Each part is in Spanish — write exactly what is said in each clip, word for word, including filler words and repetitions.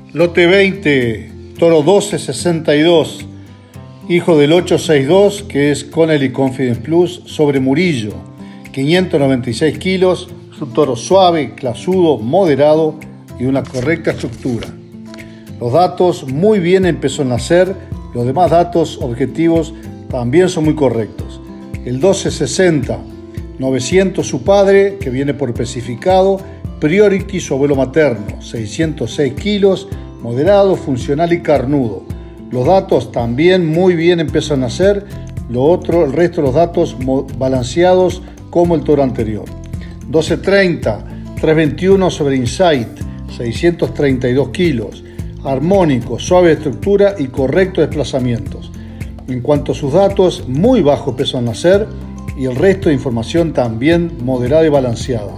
Lote veinte, toro doce sesenta y dos, hijo del ocho sesenta y dos, que es Connelly Confidence Plus, sobre Murillo, quinientos noventa y seis kilos, es un toro suave, clasudo, moderado y una correcta estructura. Los datos muy bien empezó a nacer, los demás datos objetivos también son muy correctos. El doce sesenta, novecientos su padre, que viene por especificado, Priority su abuelo materno, seiscientos seis kilos, moderado, funcional y carnudo. Los datos también muy bien empiezan a nacer, lo otro, el resto de los datos balanceados como el toro anterior. doce treinta, trescientos veintiuno sobre Insight, seiscientos treinta y dos kilos, armónico, suave estructura y correcto desplazamientos. En cuanto a sus datos, muy bajo peso al nacer y el resto de información también moderada y balanceada.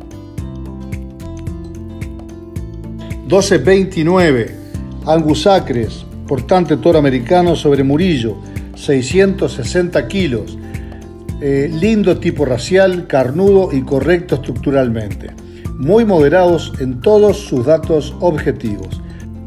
doce veintinueve, Angus Acres, portante toro americano sobre Murillo, seiscientos sesenta kilos, eh, lindo tipo racial, carnudo y correcto estructuralmente, muy moderados en todos sus datos objetivos.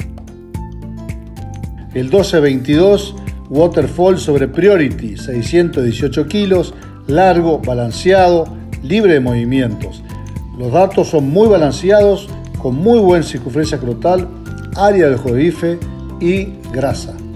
El doce veintidós, Waterfall sobre Priority, seiscientos dieciocho kilos, largo, balanceado, libre de movimientos. Los datos son muy balanceados, con muy buena circunferencia crotal, área del ojo de bife y grasa.